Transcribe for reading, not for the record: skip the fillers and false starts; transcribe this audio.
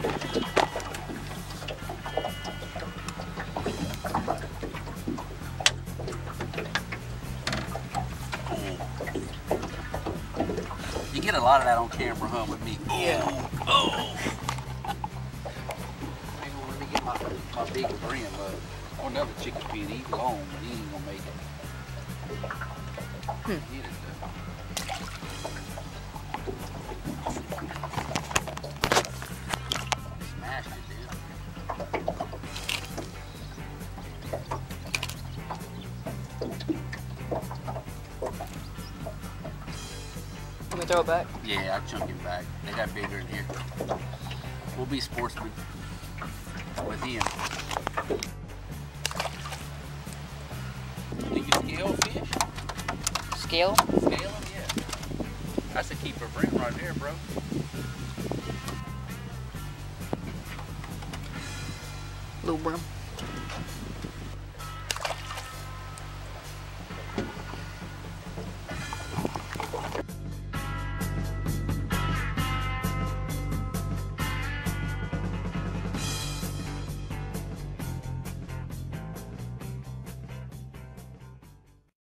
You get a lot of that on camera, huh, with me. Yeah. Oh. Hang on, let me get my big brim up. Oh, another chicken feet. He's long, but he ain't gonna make it. Get it though. Smashed it, dude. Can we throw it back? Yeah, I'll chunk it back. They got bigger in here. We'll be sportsmen with him. Do you scale fish? Scale? Scale them, yeah. That's a keeper brim right there, bro. Little brim.